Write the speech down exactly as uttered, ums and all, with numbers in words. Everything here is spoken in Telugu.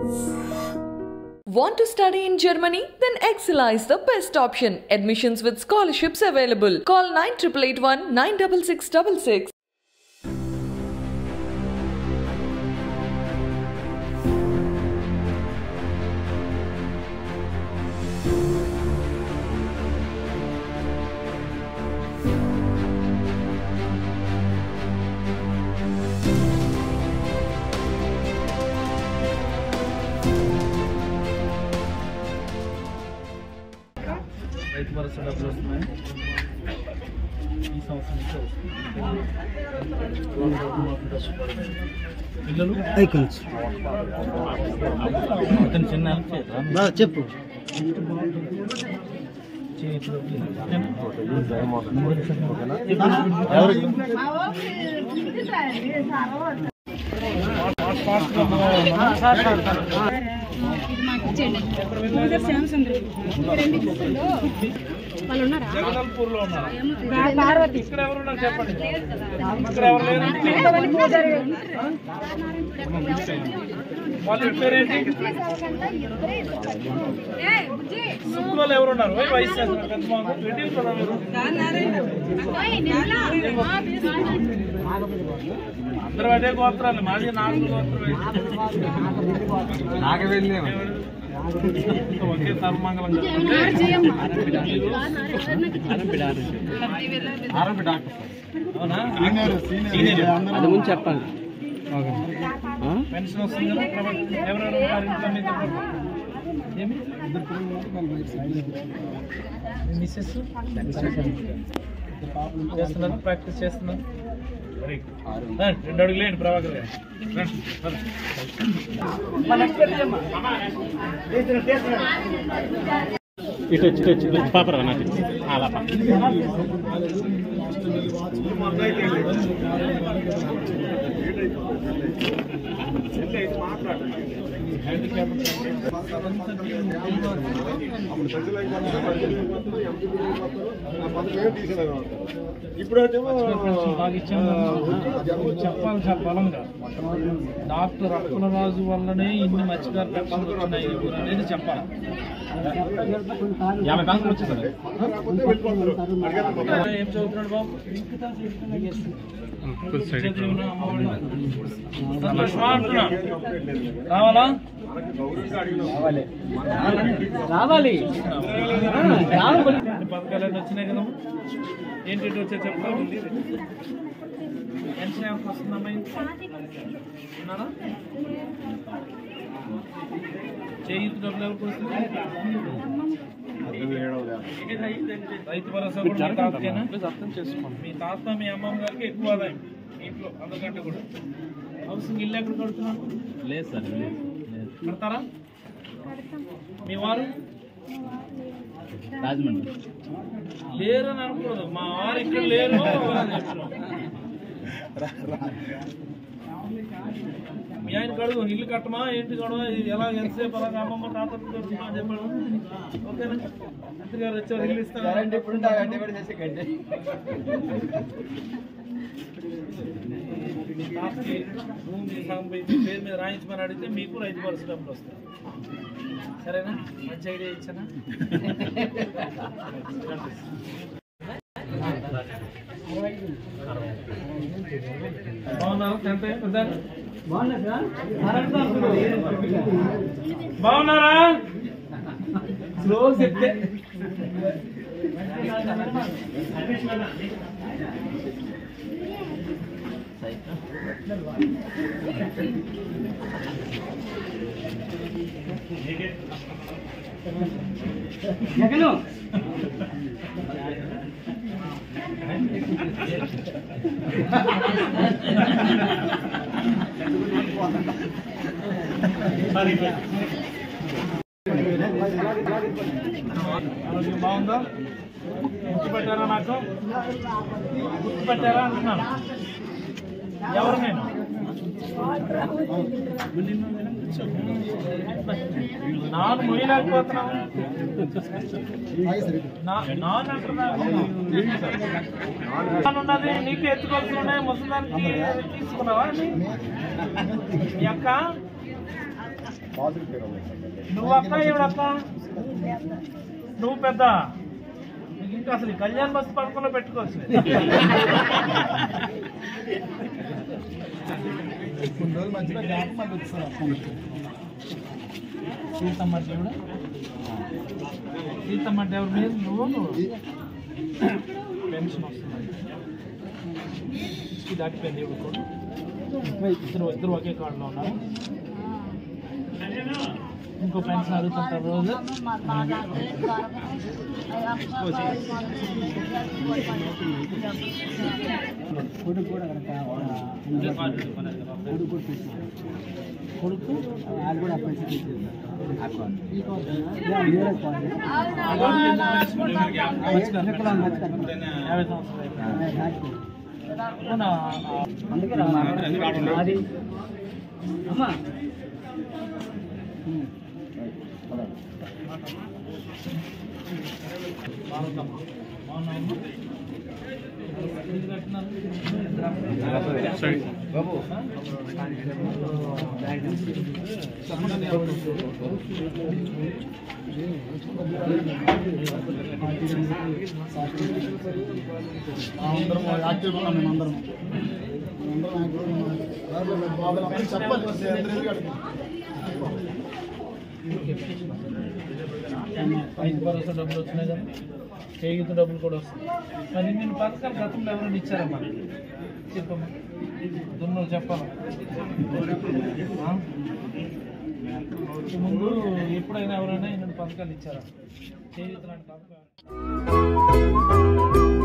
Want to study in Germany? Then Excella is the best option. Admissions with scholarships available. Call nine eight eight eight one nine six six six six. Rythu Bharosa డబ్బులు వస్తున్నాయి. ఈ సంవత్సరం నుంచి వస్తుంది. పిల్లలు అతను చిన్న చెప్పు జగదల్పూర్లో ఉన్నారు. ఇక్కడ ఎవరున్నారు చెప్పండి. ఇక్కడ ఎవరు లేరు. వాళ్ళ పేరేంటి? స్కూల్లో ఎవరున్నారు? వైస్ అందరూ అదే గోత్రాలు. మాది నాలుగు గోత్రం. నాకే వెళ్ళి ఒకే సర్వమంగళం చెప్పండి. పెన్షన్ వస్తుంది కదా. ఎవరెవరు మిస్సెస్ చేస్తున్నారు, ప్రాక్టీస్ చేస్తున్నారు. రెండు అడుగులు ఏంటి ప్రభాకర్ గారు? ఇటు వచ్చి వచ్చి పాపరా నాకు అలా ఇప్పుడు చెప్పాలి బలంగా డాక్టర్ అప్పలరాజు వల్లనే ఇన్ని మత్స్యకార పెన్షన్లు వచ్చినాయి అనేది చెప్పాలి. ఏం చదువుతున్నాడు బాబు? రావాలా? రావాలి. పథకాలన్నీ వచ్చినాయి కదమ్మా. ఏంటి వచ్చే చెప్పాలి. పెన్షన్ ఎంత వస్తుందమ్మా? ఉన్నారా? చేయూత డబ్బులు ఎవరికి వస్తుంది? రైతు భరోసా కూడా మీ తాతకేనా? అర్థం చేసుకోండి. మీ తాత మీ అమ్మమ్మ గారికి ఎక్కువ ఆదాయం ఇంట్లో అందరికంటే కూడా. హౌసింగ్ ఇల్లు ఎక్కడ కడుతున్నాను? లేదు సార్. కడతారా? మీ వారు రాజమండ్రి లేరని అనుకోదు. మా వారు ఇక్కడ లేరు అని చెప్తున్నాం. మీ ఆయన కడుగు ఇల్లు కట్టమా ఏంటి కడమా ఎలా ఎంతసేపు అలాగే అమ్మమ్మ తాత కడుతున్నా అని చెప్పాడు. ఓకేనా? మంత్రి గారు వచ్చారు ఇల్లు ఇస్తాను. మీ తాతకి భూమి పేరు మీద రాయించమని అడిగితే మీకు రైతు భరోసా డబ్బులు వస్తాయి. సరేనా? మంచి ఐడియా ఇచ్చానా? బాగున్నారా? ఎంత బాగున్నారా? స్లో చెప్తే జగను బాగుందా? గుర్తుపెట్టారా? నాకు గుర్తుపెట్టారా అంటున్నాను. ఎవరు నేను? నాను మొయ్యలేకపోతున్నాను. నాన్ అంటున్నది నీకు ఎత్తుకోవాల్సి ఉన్నాయి. ముసలానికి తీసుకున్నావా? మీ అక్క నువ్వు అక్క ఎవడక్క నువ్వు పెద్ద ఇంకా అసలు కళ్యాణ్ బస్సు పథకంలో పెట్టుకోవచ్చు. సీతమ్మ దేవుడు సీతమ్మ దేవుడు మీద నువ్వు నువ్వు పెన్షన్ వస్తుంది దాటిపోయింది దేవుడు కూడా ఇద్దరు ఇద్దరు ఒకే కార్డులో ఉన్నారు. ఇంకో పెన్షన్ అడుగుతుంటారు రోజు. కొడుకు కూడా కొడుకు అది కూడా యాభై సంవత్సరాలు అది అమ్మా బాబు అందరం యాక్టివ్ ఉన్నాం మేమందరం చెప్పాలి. ఐదు భరోసా డబ్బులు వచ్చినాయి కదా, చేయుత డబ్బులు కూడా వస్తాయి. మరి నేను పథకాలు గతంలో ఎవరైనా ఇచ్చారమ్మా చెప్పమ్మా దున్నలు చెప్పాలి. ముందు ఎప్పుడైనా ఎవరైనా ఇన్ని పథకాలు ఇచ్చారా చేయుత లాంటి పథకాలు?